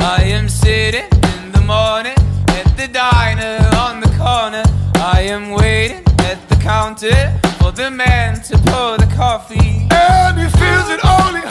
I am sitting in the morning at the diner on the corner. I am waiting at the counter for the man to pour the coffee. And he feels it only